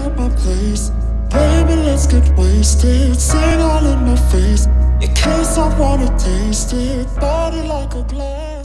at my place. Baby, let's get wasted. Sing all in my face, in case I wanna taste it. Body like a glass.